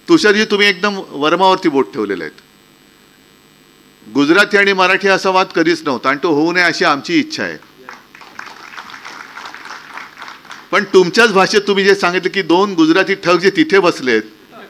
तुषारजी, तुम्ही एकदम वर्मावरती बोट ठेवलेले आहेत. गुजराती आणि मराठी असा वाद कधीच नव्हता आणि तो होऊ नये अशी आमची इच्छा आहे. पण तुमच्याच भाषेत तुम्ही जे सांगितलं की 2 गुजराती ठग जे तिथे बसलेत,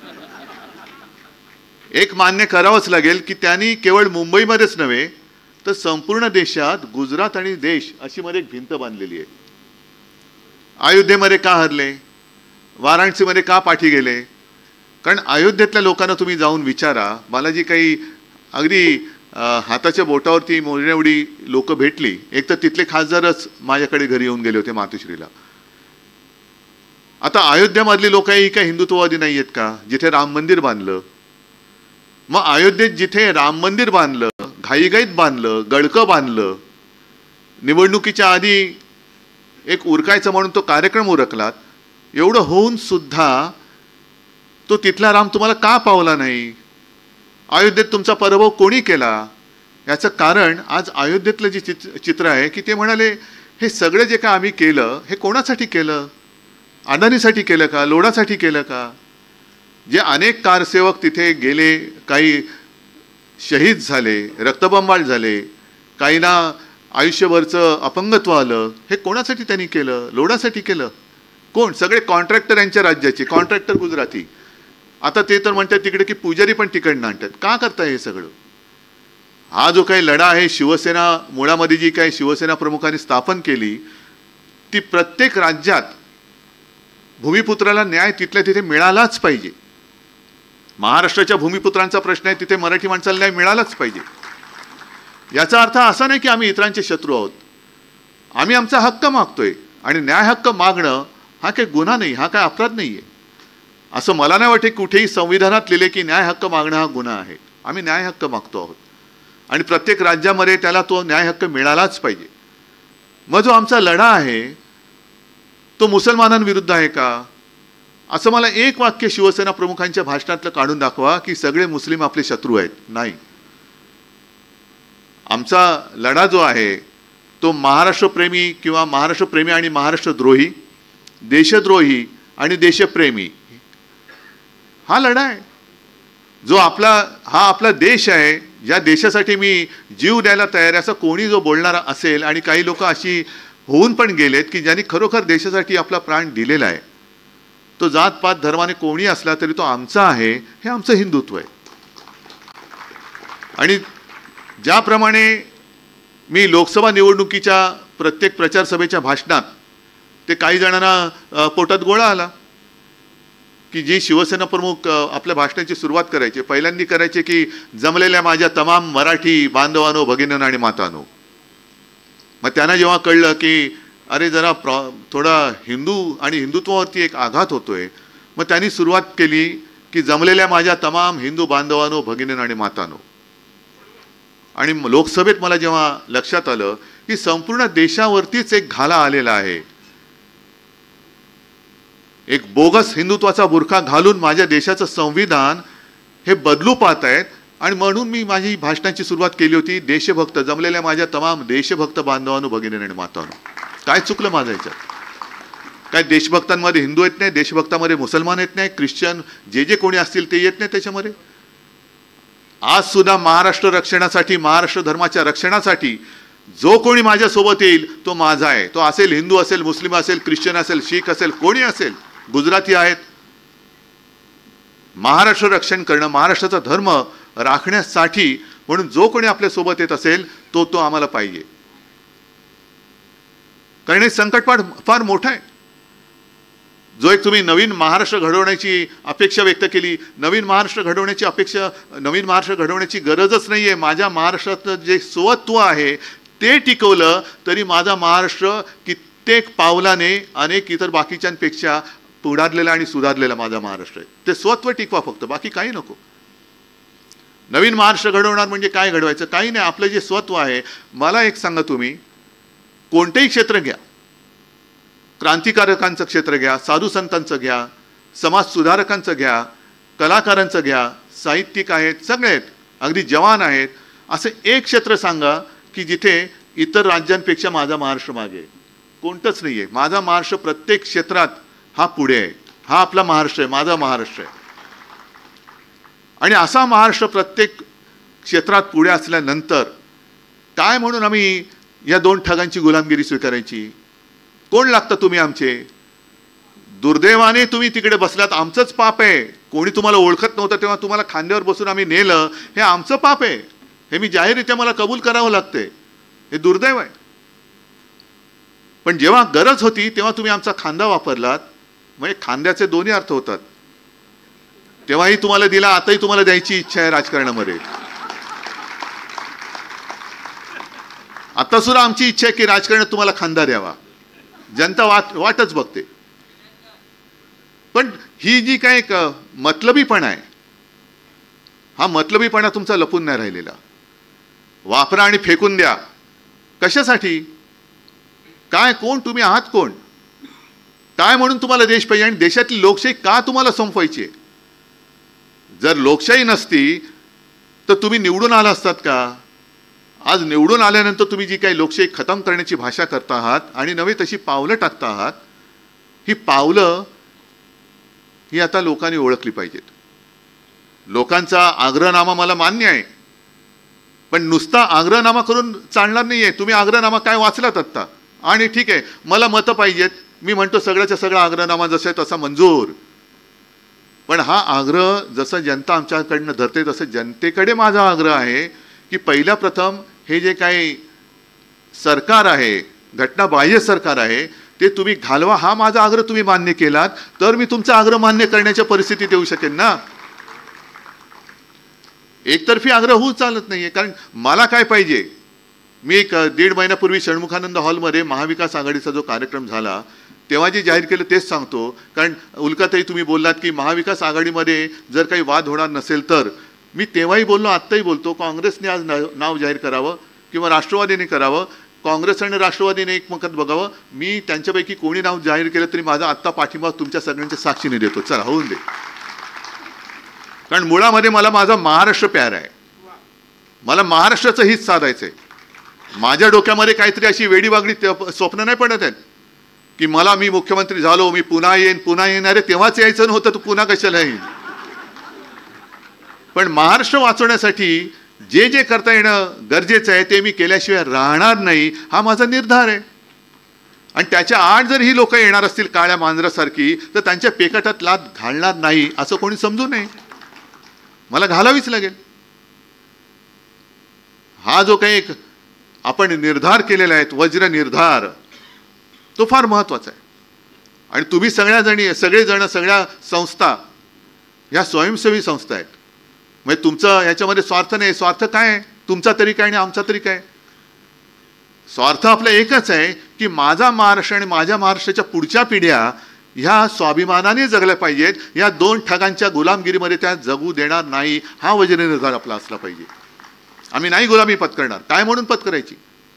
एक मान्य करावंच लागेल की त्यांनी केवळ मुंबईमध्येच नव्हे तर संपूर्ण देशात गुजरात आणि देश अशी मध्ये एक भिंत बांधलेली आहे. अयोध्येमध्ये का हरले, वाराणसीमध्ये का पाठी गेले? कारण अयोध्येतल्या लोकांना तुम्ही जाऊन विचारा. मला जी काही अगदी हाताच्या बोटावरती मोजण्याएवढी लोक भेटली, एक तर तिथले खासदारच माझ्याकडे घरी येऊन गेले होते मातोश्रीला. आता अयोध्यामधली लोक ही काय हिंदुत्ववादी नाही आहेत का, जिथे राम मंदिर बांधलं? मग अयोध्येत जिथे राम मंदिर बांधलं, घाईघाईत बांधलं, गडकं बांधलं, निवडणुकीच्या आधी एक उरकायचं म्हणून तो कार्यक्रम उरकलात, एवढं होऊन सुद्धा तो तिथला राम तुम्हाला का पावला नाही? अयोध्येत तुमचा पराभव कोणी केला? याचं कारण आज अयोध्येतलं जे चित्र आहे की ते म्हणाले हे सगळं जे काय आम्ही केलं हे कोणासाठी केलं? अदानीसाठी केलं का? लोढासाठी केलं का? जे अनेक कारसेवक तिथे गेले, काही शहीद झाले, रक्तबंबाळ झाले, काहींना आयुष्यभरचं अपंगत्व आलं, हे कोणासाठी त्यांनी केलं? लोढासाठी केलं? कोण? सगळे कॉन्ट्रॅक्टर यांच्या राज्याचे, कॉन्ट्रॅक्टर गुजराती. आता ते तर म्हणतात तिकडे की पुजारी पण तिकडनं आणतात. का करताय हे सगळं? हा जो काही लढा आहे, शिवसेना मुळामध्ये जी काही शिवसेना प्रमुखांनी स्थापन केली, ती प्रत्येक राज्यात भूमिपुत्राला न्याय तिथल्या तिथे मिळालाच पाहिजे. महाराष्ट्राच्या भूमिपुत्रांचा प्रश्न आहे, तिथे मराठी माणसाला न्याय मिळालाच पाहिजे. याचा अर्थ असा नाही की आम्ही इतरांचे शत्रू आहोत. आम्ही आमचा हक्क मागतोय आणि न्याय हक्क मागणं हा काही गुन्हा नाही, हा काय अपराध नाही आहे. असं मला नाही वाटत कुठेही संविधानात लिहिले की न्याय हक्क मागणं हा गुन्हा आहे. आम्ही न्याय हक्क मागतो आहोत आणि प्रत्येक राज्यामध्ये त्याला तो न्याय हक्क मिळालाच पाहिजे. मग जो आमचा लढा आहे तो मुसलमानांविरुद्ध आहे का? असं मला एक वाक्य शिवसेना प्रमुखांच्या भाषणातलं काढून दाखवा की सगळे मुस्लिम आपले शत्रू आहेत. नाही. आमचा लढा जो आहे तो महाराष्ट्रप्रेमी किंवा महाराष्ट्रप्रेमी आणि महाराष्ट्रद्रोही, देशद्रोही आणि देशप्रेमी हा लढा आहे. जो हा आपला देश आहे, ज्या देशासाठी मी जीव द्यायला तयार आहे असं कोणी जो बोलणारा असेल, आणि काही लोक अशी होऊन पण गेलेत की ज्यांनी खरोखर देशासाठी आपला प्राण दिलेला आहे, तो जातपात धर्माने कोणी असला तरी तो आमचा आहे, हे आमचं हिंदुत्व आहे. आणि ज्याप्रमाणे मी लोकसभा निवडणुकीच्या प्रत्येक प्रचार सभेच्या भाषणात ते काही जणांना पोटात गोळा आला की जी शिवसेना प्रमुख आपल्या भाषणाची सुरुवात करायचे, पहिल्यांदा करायचे की जमलेल्या माझ्या तमाम मराठी बांधवांनो, भगिनींनो आणि मातांनो. मग त्यांना जेव्हा कळलं की अरे जरा थोडा हिंदू आणि हिंदुत्वावरती एक आघात होतोय, मग त्यांनी सुरुवात केली की जमलेल्या माझ्या तमाम हिंदू बांधवांनो, भगिनींनो आणि मातांनो. आणि लोकसभेत मला जेव्हा लक्षात आलं की संपूर्ण देशावरतीच एक घाला आलेला आहे, एक बोगस हिंदुत्वाचा बुरखा घालून माझ्या देशाचं संविधान हे बदलू पाहत आहेत. आणि म्हणून मी माझी भाषणाची सुरुवात केली होती, देशभक्त जमलेल्या माझ्या तमाम देशभक्त बांधवांनो, भगिनी आणि मातांनो. काय चुकलं माझं याच्यात? काय देशभक्तांमध्ये हिंदू येत नाही, देशभक्तांमध्ये मुसलमान येत नाही, ख्रिश्चन जे कोणी असतील ते येत नाही त्याच्यामध्ये? आज सुद्धा महाराष्ट्र रक्षणासाठी, महाराष्ट्र धर्माच्या रक्षणासाठी जो कोणी माझ्यासोबत येईल तो माझा आहे. तो असेल हिंदू असेल, मुस्लिम असेल, ख्रिश्चन असेल, शीख असेल, कोणी असेल, गुजराती आहेत. महाराष्ट्र रक्षण करणं, महाराष्ट्राचा धर्म राखण्यासाठी म्हणून जो कोणी आपल्या सोबत येत असेल तो आम्हाला पाहिजे. कारण हे संकट फार मोठं आहे. जो एक तुम्ही नवीन महाराष्ट्र घडवण्याची अपेक्षा व्यक्त केली, नवीन महाराष्ट्र घडवण्याची गरजच नाहीये. माझ्या महाराष्ट्राचं जे स्वत्व आहे ते टिकवलं तरी माझा महाराष्ट्र कित्येक पावलाने अनेक इतर बाकीच्यांपेक्षा पुढारलेला आणि सुधारलेला माझा महाराष्ट्र आहे. ते स्वत्व टिकवा फक्त, बाकी काही नको. नवीन महाराष्ट्र घडवणार म्हणजे काय घडवायचं? काही नाही. आपलं जे स्वत्व आहे, मला एक सांगा, तुम्ही कोणतेही क्षेत्र घ्या, क्रांतिकारकांचं क्षेत्र घ्या, साधू संतांचं घ्या, समाज सुधारकांचं घ्या, कलाकारांचं घ्या, साहित्यिक आहेत, सगळे आहेत, अगदी जवान आहेत, असं एक क्षेत्र सांगा की जिथे इतर राज्यांपेक्षा माझा महाराष्ट्र मागे आहे. कोणतंच नाही आहे. माझा महाराष्ट्र प्रत्येक क्षेत्रात हा पुढे आहे. हा आपला महाराष्ट्र आहे, माझा महाराष्ट्र आहे. आणि असा महाराष्ट्र प्रत्येक क्षेत्रात पुढे असल्यानंतर काय म्हणून आम्ही या दोन ठगांची गुलामगिरी स्वीकारायची? कोण लागतं तुम्ही आमचे? दुर्दैवाने तुम्ही तिकडे बसलात, आमचंच पाप आहे. कोणी तुम्हाला ओळखत नव्हतं तेव्हा तुम्हाला खांद्यावर बसून आम्ही नेलं, हे आमचं पाप आहे. हे मी जाहीररित्या मला कबूल करावं लागते. हे दुर्दैव आहे. पण जेव्हा गरज होती तेव्हा तुम्ही आमचा खांदा वापरलात. म्हणजे खांद्याचे दोन्ही अर्थ होतात. तेव्हाही तुम्हाला दिला, आताही तुम्हाला द्यायची इच्छा आहे राजकारणामध्ये. आता सुद्धा आमची इच्छा आहे की राजकारणात तुम्हाला खांदा द्यावा. जनता वाटच बघते. पण ही जी काय मतलबीपणा आहे, हा मतलबीपणा तुमचा लपून नाही राहिलेला. वापरा आणि फेकून द्या. कशासाठी? काय? कोण तुम्ही आहात? कोण? काय म्हणून तुम्हाला देश पाहिजे? आणि देशातली लोकशाही का तुम्हाला संपवायची आहे? जर लोकशाही नसती तर तुम्ही निवडून आला असतात का? आज निवडून आल्यानंतर तुम्ही जी काही लोकशाही खतम करण्याची भाषा करता आहात आणि नवे तशी पावलं टाकता आहात, ही पावलं ही आता लोकांनी ओळखली पाहिजेत. लोकांचा आग्रहनामा मला मान्य आहे, पण नुसता आग्रहनामा करून चालणार नाहीये. तुम्ही आग्रहनामा काय वाचलात आत्ता, आणि ठीक आहे मला मतं पाहिजेत, मी म्हणतो सगळ्याचा सगळा आग्रहनामा जसा आहे तसा मंजूर. पण हा आग्रह जसं जनता आमच्याकडनं धरते तसं जनतेकडे माझा आग्रह आहे की पहिल्या प्रथम हे जे काही सरकार आहे, घटनाबाह्य सरकार आहे, ते तुम्ही घालवा. हा माझा आग्रह तुम्ही मान्य केलात तर मी तुमचा आग्रह मान्य करण्याच्या परिस्थितीत येऊ शकेन ना. एकतर्फी आग्रह होऊ चालत नाहीये. कारण मला काय पाहिजे, मी एक 1.5 महिन्यापूर्वी षण्मुखानंद हॉलमध्ये महाविकास आघाडीचा जो कार्यक्रम झाला तेव्हा जे जाहीर केलं तेच सांगतो. कारण उल्काताई तुम्ही बोललात की महाविकास आघाडीमध्ये जर काही वाद होणार नसेल तर, मी तेव्हाही बोललो, आत्ताही बोलतो, काँग्रेसने आज नाव जाहीर करावं किंवा राष्ट्रवादीने करावं. काँग्रेस आणि राष्ट्रवादीने एकमत बघावं. मी त्यांच्यापैकी कोणी नाव जाहीर केलं तरी माझा आत्ता पाठिंबा तुमच्या सगळ्यांच्या साक्षीने देतो. चला होऊन दे. कारण मुळामध्ये मला माझा महाराष्ट्र प्यार आहे. मला महाराष्ट्राचं हित साधायचंय. माझ्या डोक्यामध्ये काहीतरी अशी वेडीवागडी स्वप्न नाही पडत आहेत की मी मुख्यमंत्री झालो, मी पुन्हा येणार आहे. तेव्हाच यायचं नव्हतं, तू पुन्हा कशाला येईल. पण महाराष्ट्र वाचवण्यासाठी जे जे करता येणं गरजेचं आहे ते मी केल्याशिवाय राहणार नाही, हा माझा निर्धार आहे. आणि त्याच्या आड जर ही लोक येणार असतील काळ्या मांजरासारखी तर त्यांच्या पेकाटात लाथ घालणार नाही असं कोणी समजू नये. मला घालावीच लागेल. हा जो काही एक आपण निर्धार केलेला आहे, वज्र निर्धार, तो फार महत्वाचा आहे. आणि तुम्ही सगळेजण सगळ्या संस्था ह्या स्वयंसेवी संस्था आहेत. म्हणजे तुमचं ह्याच्यामध्ये स्वार्थ नाही. स्वार्थ काय आहे? तुमचा तरी काय आणि आमचा तरी काय? स्वार्थ आपला एकच आहे की माझा महाराष्ट्र आणि माझ्या महाराष्ट्राच्या पुढच्या पिढ्या ह्या स्वाभिमानाने जगल्या पाहिजेत. या दोन ठगांच्या गुलामगिरीमध्ये त्या जगू देणार नाही, हा वज्र निर्धार आपला असला पाहिजे. आम्ही नाही गुलामी पत्करणार. काय म्हणून पत्करायची?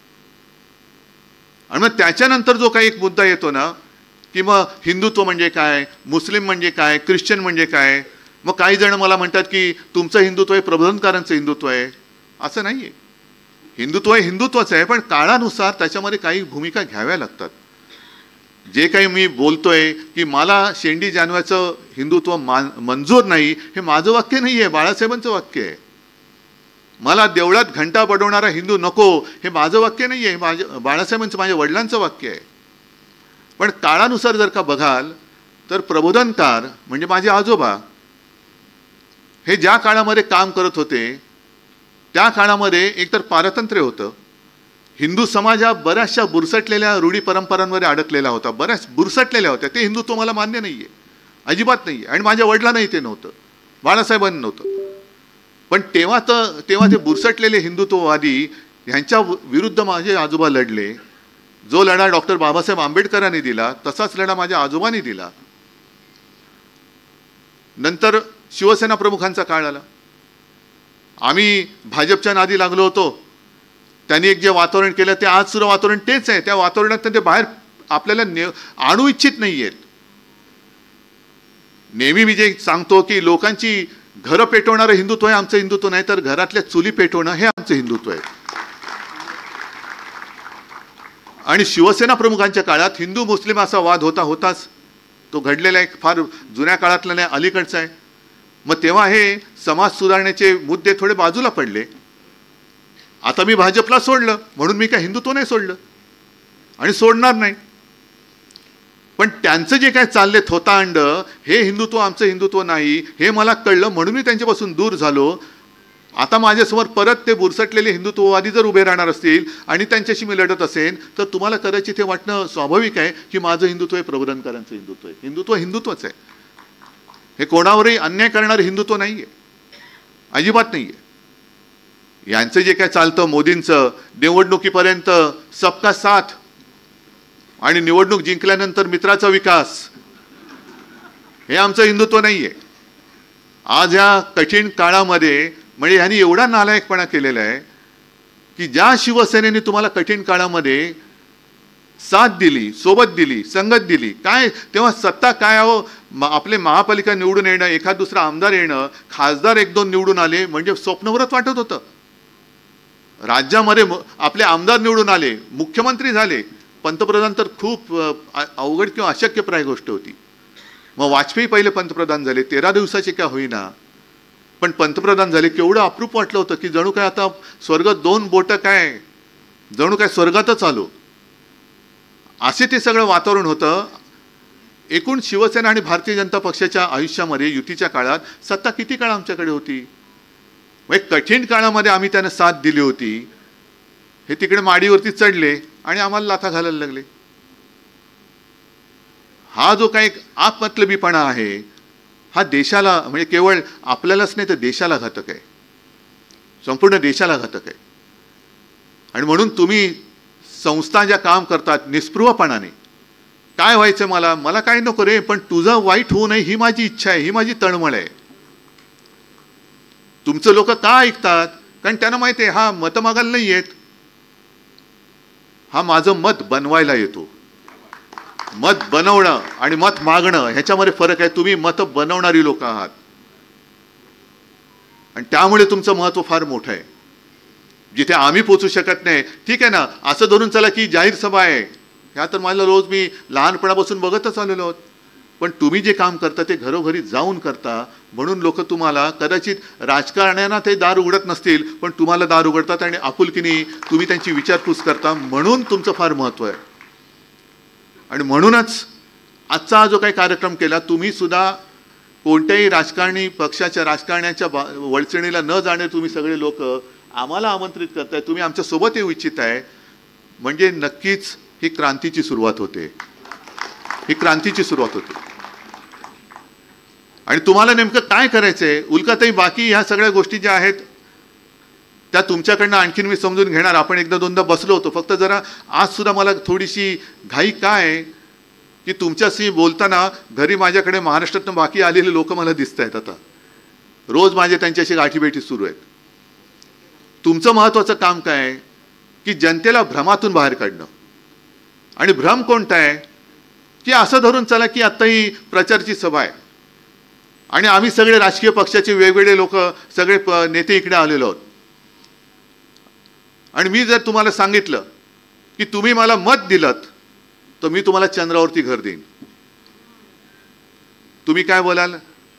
आणि मग त्याच्यानंतर जो काही एक मुद्दा येतो ना की मग हिंदुत्व म्हणजे काय, मुस्लिम म्हणजे काय, ख्रिश्चन म्हणजे काय. मग काही जण मला म्हणतात की तुमचं हिंदुत्व आहे प्रबोधनकारांचं हिंदुत्व आहे. असं नाहीये. हिंदुत्व हे हिंदुत्वच आहे, पण काळानुसार त्याच्यामध्ये काही भूमिका घ्याव्या लागतात. जे काही मी बोलतोय की मला शेंडी जानव्याचं हिंदुत्व मंजूर नाही, हे माझं वाक्य नाहीये, बाळासाहेबांचं वाक्य आहे. मला देवळात घंटा बडवणारा हिंदू नको, हे माझं वाक्य नाहीये, हे बाळासाहेबांचं, माझ्या वडिलांचं वाक्य आहे. पण काळानुसार जर का बघाल तर प्रबोधनकार म्हणजे माझे आजोबा हे ज्या काळामध्ये काम करत होते त्या काळामध्ये एकतर पारतंत्र्य होतं. हिंदू समाज हा बऱ्याचशा बुरसटलेल्या रूढी परंपरांवर अडकलेला होता, बऱ्याच बुरसटलेल्या होत्या. ते हिंदुत्व मला मान्य नाहीये, अजिबात नाहीये. आणि माझ्या वडिलांनाही ते नव्हतं, बाळासाहेबांना नव्हतं. पण तेव्हा ते बुरसटलेले हिंदुत्ववादी ह्यांच्या विरुद्ध माझे आजोबा लढले. जो लढा डॉक्टर बाबासाहेब आंबेडकरांनी दिला तसाच लढा माझ्या आजोबांनी दिला. नंतर शिवसेना प्रमुखांचा काळ आला. आम्ही भाजपच्या नादी लागलो होतो. त्यांनी एक जे वातावरण केलं ते आज सुद्धा वातावरण तेच आहे. त्या वातावरणात ते बाहेर आपल्याला आणू इच्छित नाहीयेत. नेहमी मी जे सांगतो की लोकांची घरं पेटवणारं हिंदुत्व आहे आमचं हिंदुत्व नाही, तर घरातल्या चुली पेटवणं हे आमचं हिंदुत्व आहे. आणि शिवसेना प्रमुखांच्या काळात हिंदू मुस्लिम असा वाद होताच. तो घडलेला एक फार जुन्या काळातला नाही, अलीकडचा आहे. मग तेव्हा हे समाज सुधारण्याचे मुद्दे थोडे बाजूला पडले. आता मी भाजपला सोडलं म्हणून मी काय हिंदुत्व नाही सोडलं आणि सोडणार नाही. पण त्यांचं जे काय चालले थोतांड, हे हिंदुत्व आमचं हिंदुत्व नाही, हे मला कळलं म्हणून मी त्यांच्यापासून दूर झालो. आता माझ्यासमोर परत ते बुरसटलेले हिंदुत्ववादी जर उभे राहणार असतील आणि त्यांच्याशी मी लढत असेल तर तुम्हाला कदाचित हे वाटणं स्वाभाविक आहे की माझं हिंदुत्व हे प्रबोधनकारांचं हिंदुत्व आहे. हिंदुत्व हिंदुत्वच आहे, हे कोणावरही अन्याय करणारं हिंदुत्व नाही आहे, अजिबात नाही आहे. यांचं जे काय चालतं मोदींचं, निवडणुकीपर्यंत सबका साथ आणि निवडणूक जिंकल्यानंतर मित्राचा विकास, हे आमचं हिंदुत्व नाही आहे. आज या कठीण काळामध्ये म्हणजे ह्यांनी एवढा नालायकपणा केलेला आहे की ज्या शिवसेनेने तुम्हाला कठीण काळामध्ये साथ दिली, सोबत दिली, संगत दिली, काय तेव्हा सत्ता काय हो, आपले महापालिका निवडून येणं, एखाद दुसरा आमदार येणं, खासदार एक दोन निवडून आले म्हणजे स्वप्नवरच वाटत होतं. राज्यामध्ये आपले आमदार निवडून आले, मुख्यमंत्री झाले, पंतप्रधान तर खूप अवघड किंवा अशक्यप्राय गोष्ट होती. मग वाजपेयी पहिले पंतप्रधान झाले, 13 दिवसाचे का होईना पण पंतप्रधान झाले. केवढं अप्रूप वाटलं होतं की जणू काय आता स्वर्ग दोन बोटं काय, जणू काय स्वर्गातच आलो, असे ते सगळं वातावरण होतं. एकूण शिवसेना आणि भारतीय जनता पक्षाच्या आयुष्यामध्ये युतीच्या काळात सत्ता किती काळ आमच्याकडे होती. एक कठीण काळामध्ये आम्ही त्यांना साथ दिली होती, हे तिकडे माडीवरती चढले आणि आम्हाला लाथा घालायला लागले. हा जो काही आपमतलबीपणा आहे हा देशाला म्हणजे केवळ आपल्यालाच नाही तर देशाला घातक आहे, संपूर्ण देशाला घातक आहे. आणि म्हणून तुम्ही संस्था ज्या काम करतात निस्पृहपणाने, काय व्हायचं मला काय नको रे, पण तुझं वाईट होऊ नये ही माझी इच्छा आहे, ही माझी तळमळ आहे. तुमचं लोक का ऐकतात, कारण त्यांना माहिती आहे हा मत मागायला नाही येत, हा माझं मत बनवायला येतो. मत बनवणं आणि मत मागणं ह्याच्यामध्ये फरक आहे. तुम्ही मत बनवणारी लोक आहात आणि त्यामुळे तुमचं महत्व फार मोठं आहे. जिथे आम्ही पोचू शकत नाही, ठीक आहे ना, असं धरून चला की जाहीर सभा आहे, ह्या तर मला रोज मी लहानपणापासून बघतच आलेलो आहोत. पण तुम्ही जे काम करता ते घरोघरी जाऊन करता म्हणून लोक तुम्हाला, कदाचित राजकारण्यांना ते दार उघडत नसतील पण तुम्हाला दार उघडतात आणि आपुलकीने तुम्ही त्यांची विचारपूस करता, म्हणून तुमचं फार महत्व आहे. आणि म्हणूनच आजचा हा जो काही कार्यक्रम केला, तुम्ही सुद्धा कोणत्याही राजकारणी पक्षाच्या राजकारण्याच्या वळचणीला न जाणे तुम्ही सगळे लोक आम्हाला आमंत्रित करताय, तुम्ही आमच्या सोबत येऊ इच्छित आहे, म्हणजे नक्कीच ही क्रांतीची सुरुवात होते, ही क्रांतीची सुरुवात होते. आणि तुम्हाला नेमकं काय करायचंय, उल्काताई बाकी ह्या सगळ्या गोष्टी ज्या आहेत त्या तुमच्याकडनं आणखीन मी समजून घेणार. आपण एकदा दोनदा बसलो होतो, फक्त जरा आज सुद्धा मला थोडीशी घाई काय की तुमच्याशी बोलताना घरी माझ्याकडे महाराष्ट्रातून बाकी आलेले लोक मला दिसत आहेत. आता रोज माझे त्यांच्याशी गाठीभेटी सुरू आहेत. तुमचं महत्त्वाचं काम काय आहे की जनतेला भ्रमातून बाहेर काढणं. आणि भ्रम कोणता आहे की असं धरून चला की आता ही प्रचारची सभा आहे आणि आम्ही सगळे राजकीय पक्षाचे वेगवेगळे लोक सगळे नेते इकडे आलेलो आहोत आणि मी जर तुम्हाला सांगितलं की तुम्ही मला मत दिलत तर मी तुम्हाला चंद्रावरती घर देईन, तुम्ही काय बोलाल?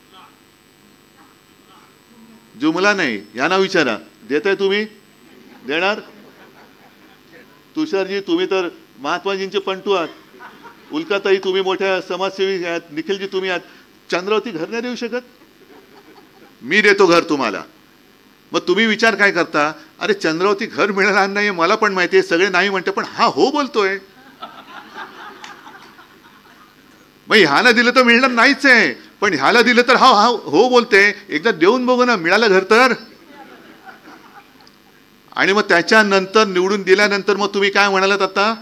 जुमला नाही, यांना विचारा, देताय तुम्ही? देणार? तुषारजी तुम्ही तर महात्माजींचे पंटू आहात, उल्काताई तुम्ही मोठ्या समाजसेवी आहात, निखिलजी तुम्ही आहात, चंद्रावरती घर नाही देऊ शकत? मी देतो घर तुम्हाला. मग तुम्ही विचार काय करता, अरे चंद्रावरती घर मिळणार नाही मला पण माहिती आहे, सगळे नाही म्हणते, पण हा हो बोलतोय, मग ह्याला दिलं तर मिळणार नाहीच आहे, पण ह्याला दिलं तर हा हा हो बोलते, एकदा देऊन बघू ना, मिळालं घर तर. आणि मग त्याच्यानंतर निवडून दिल्यानंतर मग तुम्ही काय म्हणालात आता,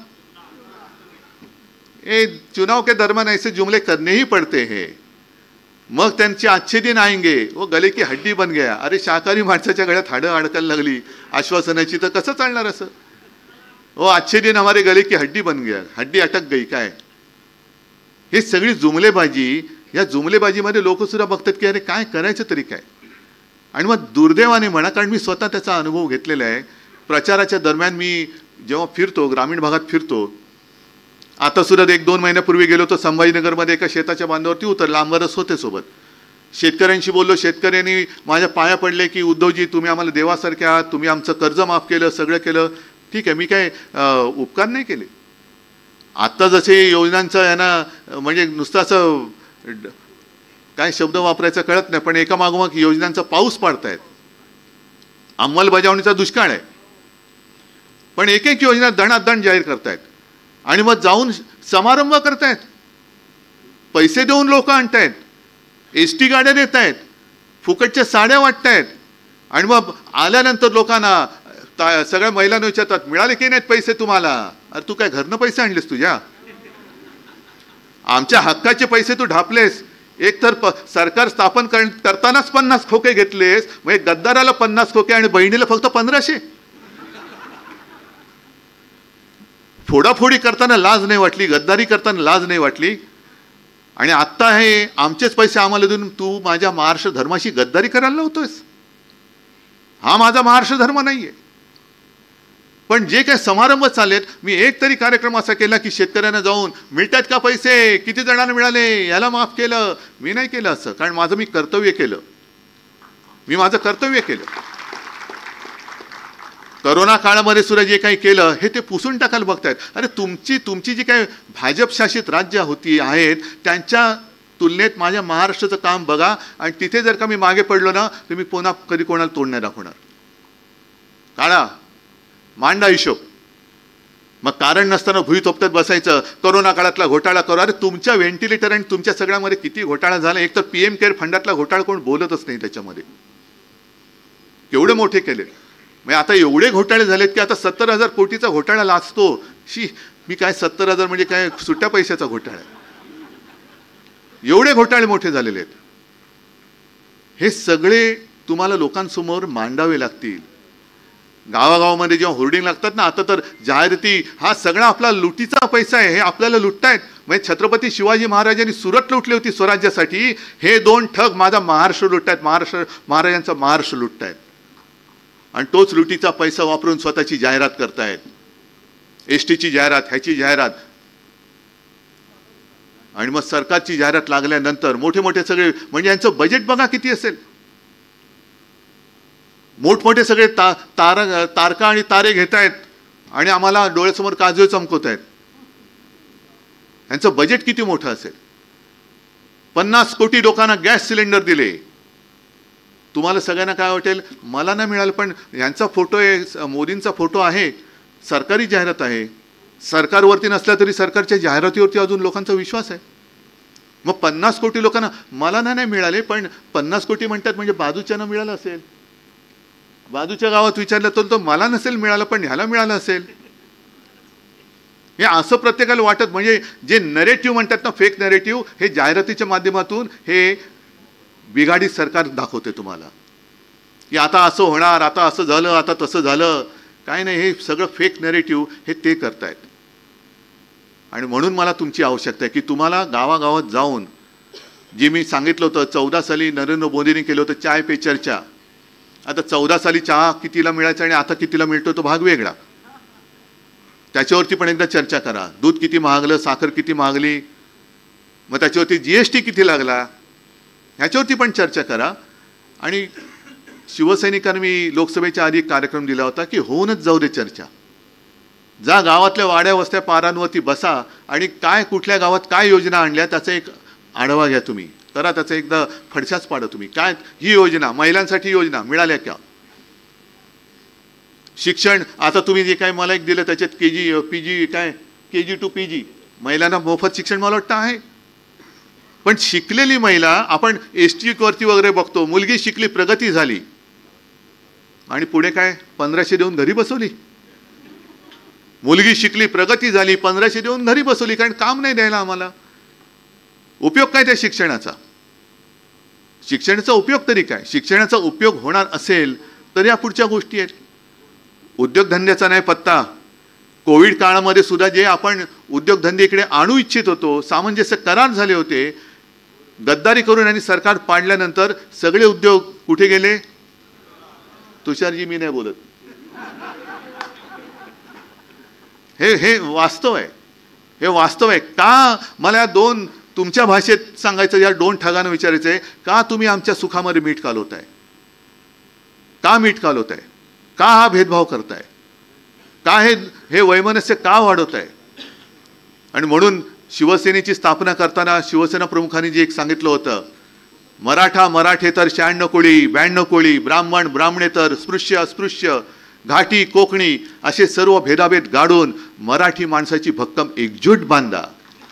ए चुनाव के दरम्यान ऐसे जुमले करने ही पडते हैं, मग त्यांचे अच्छे दिन आएंगे वो गले की हड्डी बन गया. अरे शाकाहारी माणसाच्या गळ्यात हाडं अडकायला लागली आश्वासनाची तर कसं चालणार असं? वो अच्छे दिन हमारे गले की हड्डी बन गया, हड्डी अटक गई. काय हे सगळी जुमलेबाजी, या जुमलेबाजीमध्ये लोक सुद्धा बघतात की अरे काय करायचं तरी काय. आणि मग दुर्दैवाने म्हणा, कारण मी स्वतः त्याचा अनुभव घेतलेला आहे. प्रचाराच्या दरम्यान मी जेव्हा फिरतो, ग्रामीण भागात फिरतो, आता सुद्धा 1-2 महिन्यापूर्वी गेलो तर संभाजीनगरमध्ये एका शेताच्या बांधावरती उतरला, आमदारच होते सोबत. शेतकऱ्यांशी बोललो, शेतकऱ्यांनी माझ्या पाया पडले की उद्धवजी तुम्ही आम्हाला देवासारखे आहात, तुम्ही आमचं कर्ज माफ केलं, सगळं केलं. ठीक आहे, मी काय उपकार नाही केले. आत्ता जसे योजनांचं यांना म्हणजे नुसतं असं काय शब्द वापरायचा कळत नाही, पण एका मागोमाग योजनांचा पाऊस पाडतायत. अंमलबजावणीचा दुष्काळ आहे, पण एक एक योजना दणादण जाहीर करतायत आणि मग जाऊन समारंभ करतायत, पैसे देऊन लोक आणतायत, एसटी गाड्या देत आहेत, फुकटच्या साड्या वाटतायत आणि मग आल्यानंतर लोकांना सगळ्या महिलांना विचारतात मिळाले की नाहीत पैसे तुम्हाला. अरे तू काय घरनं पैसे आणलेस तुझ्या? आमच्या हक्काचे पैसे तू ढापलेस. एक तर सरकार स्थापन करतानाच 50 खोके घेतलेस, मग गद्दाराला 50 खोके आणि बहिणीला फक्त 1500. फोडाफोडी करताना लाज नाही वाटली, गद्दारी करताना लाज नाही वाटली, आणि आत्ता हे आमचेच पैसे आम्हाला देऊन तू माझ्या महाराष्ट्र धर्माशी गद्दारी करायला लावतोयस. हा माझा महाराष्ट्र धर्म नाहीये. पण जे काही समारंभ चाललेत, मी एक तरी कार्यक्रम असा केला की शेतकऱ्यांना जाऊन मिळतात का पैसे, किती जणांना मिळाले, याला माफ केलं. मी नाही केलं असं, कारण माझं मी कर्तव्य केलं, मी माझं कर्तव्य केलं. करोना काळामध्ये सुद्धा जे काही केलं हे ते पुसून टाकायला बघतायत. अरे तुमची जी काही भाजप शासित राज्य होती आहेत त्यांच्या तुलनेत माझ्या महाराष्ट्राचं काम बघा, आणि तिथे जर का मी मागे पडलो ना तर मी पुन्हा कधी कोणाला तोंड नाही दाखवणार. काढा मांडा हिशोब. मग कारण नसताना भुई थोपटत बसायचं, करोना काळातला घोटाळा करू. अरे तुमच्या व्हेंटिलेटर आणि तुमच्या सगळ्यामध्ये किती घोटाळा झाला. एक तर PM केअर फंडातला घोटाळा कोण बोलतच नाही, त्याच्यामध्ये केवढे मोठे केले. म्हणजे आता एवढे घोटाळे झालेत की आता 70,000 कोटीचा घोटाळा लाचतो. मी काय 70,000 म्हणजे काय सुट्ट्या पैशाचा घोटाळा आहे. एवढे घोटाळे मोठे झालेले आहेत. हे सगळे तुम्हाला लोकांसमोर मांडावे लागतील. गावागावामध्ये जेव्हा होर्डिंग लागतात ना, आता तर जाहिराती, हा सगळा आपला लुटीचा पैसा आहे, हे आपल्याला लुटतायत. म्हणजे छत्रपती शिवाजी महाराजांनी सुरत लुटली होती स्वराज्यासाठी, हे 2 ठग माझा महाराष्ट्र लुटतायत, महाराजांचा महाराष्ट्र लुटतायत. आणि तोच लुटीचा पैसा वापरून स्वतःची जाहिरात करतायत, एसटीची जाहिरात, ह्याची जाहिरात. आणि मग सरकारची जाहिरात लागल्यानंतर मोठे मोठे सगळे, म्हणजे यांचं बजेट बघा किती असेल. मोठमोठे सगळे तारका आणि तारे घेत आहेत आणि आम्हाला डोळ्यासमोर काजवे चमकवत आहेत. यांचं बजेट किती मोठं असेल. 50 कोटी लोकांना गॅस सिलेंडर दिले. तुम्हाला सगळ्यांना काय वाटेल, मला नाही मिळालं, पण यांचा फोटो आहे, मोदींचा फोटो आहे, सरकारी जाहिरात आहे. सरकारवरती नसला तरी सरकारच्या जाहिरातीवरती अजून लोकांचा विश्वास आहे. मग 50 कोटी लोकांना मला नाही मिळाले, पण 50 कोटी म्हणतात म्हणजे बाजूच्यानं मिळालं असेल. बाजूच्या गावात विचारलं तर मला नसेल मिळालं, पण ह्याला मिळालं असेल. हे असं प्रत्येकाला वाटत, म्हणजे जे नरेटिव्ह म्हणतात ना, फेक नरेटिव्ह, हे जाहिरातीच्या माध्यमातून हे बिघाडी सरकार दाखवते तुम्हाला की आता असं होणार, आता असं झालं, आता तसं झालं. काय नाही, हे सगळं फेक नरेटिव्ह हे ते करतायत. आणि म्हणून मला तुमची आवश्यकता आहे की तुम्हाला गावागावात जाऊन, जे मी सांगितलं होतं 14 साली नरेंद्र मोदींनी केलं होतं चाय पे चर्चा. आता 14 साली चहा कितीला मिळायचा आणि आता कितीला मिळतो तो भाग वेगळा. त्याच्यावरती पण एकदा चर्चा करा. दूध किती महागलं, साखर किती महागली, मग त्याच्यावरती GST किती लागला, ह्याच्यावरती पण चर्चा करा. आणि शिवसैनिकांनी मी लोकसभेच्या आधी एक कार्यक्रम दिला होता की होऊनच जाऊ दे चर्चा. जा गावातल्या वाड्या वस्त्या पारांवरती बसा आणि काय कुठल्या गावात काय योजना आणल्या त्याचा एक आढावा घ्या. तुम्ही करा त्याचा एकदा फडशाच पाडा. तुम्ही काय ही योजना, महिलांसाठी योजना मिळाल्या का, शिक्षण आता तुम्ही जे काय मला एक दिलं त्याच्यात PG काय KG to PG महिलांना मोफत शिक्षण मला वाटतं आहे. पण शिकलेली महिला आपण ST वरती वगैरे बघतो, मुलगी शिकली, प्रगती झाली आणि पुढे काय 1500 देऊन घरी बसवली. मुलगी शिकली, प्रगती झाली, 1500 देऊन घरी बसवली, कारण काम नाही द्यायला आम्हाला. उपयोग काय त्या शिक्षणाचा? शिक्षणाचा उपयोग तरी काय? शिक्षणाचा उपयोग होणार असेल तर या पुढच्या गोष्टी आहेत. उद्योगधंद्याचा नाही पत्ता. कोविड काळामध्ये सुद्धा जे आपण उद्योगधंदे इकडे आणू इच्छित होतो, सामंजस्य करार झाले होते, गद्दारी करून आणि सरकार पाडल्यानंतर सगळे उद्योग कुठे गेले? तुषारजी मी नाही बोलत, हे वास्तव आहे. हे वास्तव आहे. का मला 2 तुमच्या भाषेत सांगायचं, या 2 ठगांना विचारायचंय, का तुम्ही आमच्या सुखामध्ये मीठ कालवताय? का मीठ कालवताय? का हा भेदभाव करताय? का हे वैमनस्य का वाढवताय? आणि म्हणून शिवसेनेची स्थापना करताना शिवसेना प्रमुखांनी जे एक सांगितलं होतं, मराठा मराठेतर 96 कोळी 92 कोळी, ब्राह्मण ब्राह्मणेतर, स्पृश्य अस्पृश्य, घाटी कोकणी असे सर्व भेदाभेद गाडून मराठी माणसाची भक्कम एकजूट बांधा.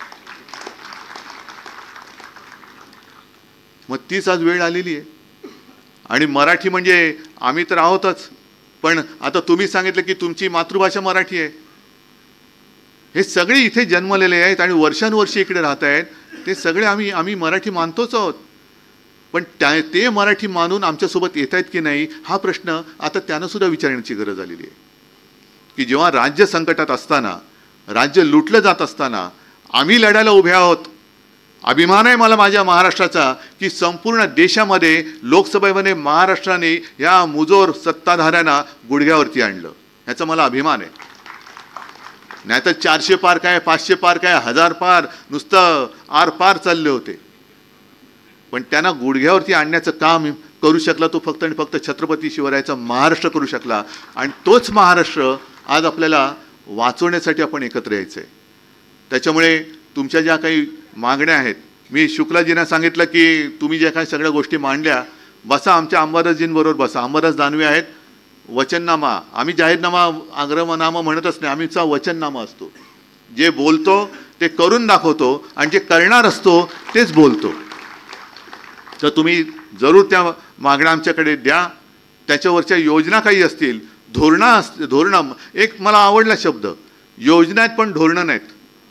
मग तीच आज वेळ आलेली आहे. आणि मराठी म्हणजे आम्ही तर आहोतच, पण आता तुम्ही सांगितलं की तुमची मातृभाषा मराठी आहे. हे सगळे इथे जन्मलेले आहेत आणि वर्षानुवर्षे इकडे राहत आहेत. ते सगळे आम्ही मराठी मानतोच आहोत. पण ते मराठी मानून आमच्यासोबत येत आहेत की नाही हा प्रश्न आता त्यांना सुद्धा विचारण्याची गरज आलेली आहे. की जेव्हा राज्य संकटात असताना, राज्य लुटलं जात असताना आम्ही लढायला उभे आहोत. अभिमान आहे मला माझ्या महाराष्ट्राचा की संपूर्ण देशामध्ये लोकसभेमध्ये महाराष्ट्राने या मुजोर सत्ताधाऱ्यांना गुडघ्यावरती आणलं. ह्याचा मला अभिमान आहे. नाहीतर 400 पार काय, 500 पार काय, 1000 पार नुसतं आर पार चालले होते. पण त्यांना गुडघ्यावरती आणण्याचं काम करू शकला तो फक्त आणि फक्त छत्रपती शिवरायाचा महाराष्ट्र करू शकला. आणि तोच महाराष्ट्र आज आपल्याला वाचवण्यासाठी आपण एकत्र यायचं आहे. त्याच्यामुळे तुमच्या ज्या काही मागण्या आहेत, मी शुक्लाजींना सांगितलं की तुम्ही ज्या काही सगळ्या गोष्टी मांडल्या, बसा आमच्या अंबादासजींबरोबर बसा. अंबादास दानवे आहेत. वचननामा, आम्ही जाहीरनामा आग्रहनामा म्हणतच नाही, आम्हीचा वचननामा असतो. जे बोलतो ते करून दाखवतो आणि जे करणार असतो तेच बोलतो. तर तुम्ही जरूर त्या मागण्या आमच्याकडे द्या. त्याच्यावरच्या योजना काही असतील, धोरणं, एक मला आवडला शब्द, योजना आहेत पण धोरणं नाहीत.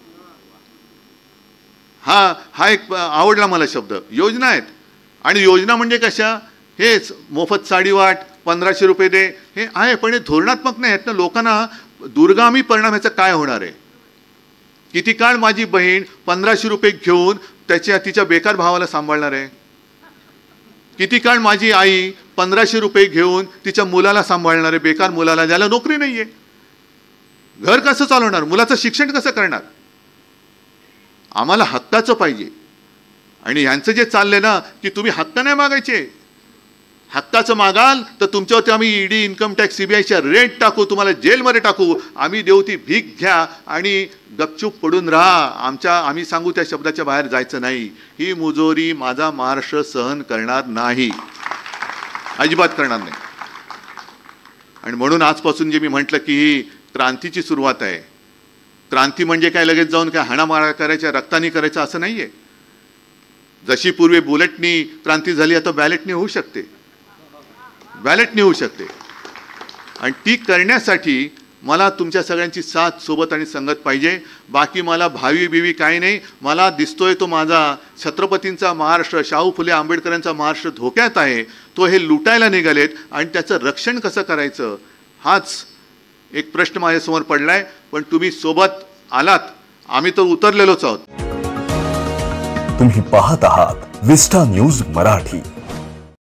हा एक आवडला मला शब्द. योजना आहेत. आणि योजना म्हणजे कशा? हेच मोफत साडी वाट, 1500 रुपये दे, हे आहे, पण हे धोरणात्मक नाही आहेत ना. लोकांना दुर्गामी परिणाम ह्याचा काय होणार आहे? किती काळ माझी बहीण 1500 रुपये घेऊन तिच्या बेकार भावाला सांभाळणार आहे? किती काळ माझी आई 1500 रुपये घेऊन तिच्या मुलाला सांभाळणार आहे, बेकार मुलाला, ज्याला नोकरी नाहीये? घर कसं चालवणार? मुलाचं शिक्षण कसं करणार? आम्हाला हक्काचं पाहिजे. आणि ह्यांचं जे चाललंय ना की तुम्ही हक्क नाही मागायचे, हक्काचं मागाल तर तुमच्यावरती आम्ही ईडी, इन्कम टॅक्स, सीबीआयच्या रेट टाकू, तुम्हाला जेलमध्ये टाकू, आम्ही देऊ ती भीक घ्या आणि गपचूप पडून राहा. आम्ही सांगू त्या शब्दाच्या बाहेर जायचं नाही. ही मुजोरी माझा महाराष्ट्र सहन करणार नाही, अजिबात करणार नाही. आणि म्हणून आजपासून जे मी म्हटलं की ही क्रांतीची सुरुवात आहे. क्रांती म्हणजे काय लगेच जाऊन काय हाणामारा करायच्या, रक्तानी करायचं असं नाही आहे. जशी पूर्वी बुलेटनी क्रांती झाली, आता बॅलेटनी होऊ शकते, बॅलेटनी होऊ शकते. आणि ती करण्यासाठी मला तुमच्या सगळ्यांची साथ, सोबत आणि संगत पाहिजे. बाकी मला भावी बिवी काही नाही. मला दिसतोय तो माझा छत्रपतींचा महाराष्ट्र, शाहू फुले आंबेडकरांचा महाराष्ट्र धोक्यात आहे. तो हे लुटायला निघालेत आणि त्याचं रक्षण कसं करायचं हाच एक प्रश्न माझ्यासमोर पडलाय. पण तुम्ही सोबत आलात, आम्ही तर उतरलेलोच आहोत. तुम्ही पाहत आहात विस्टा न्यूज मराठी.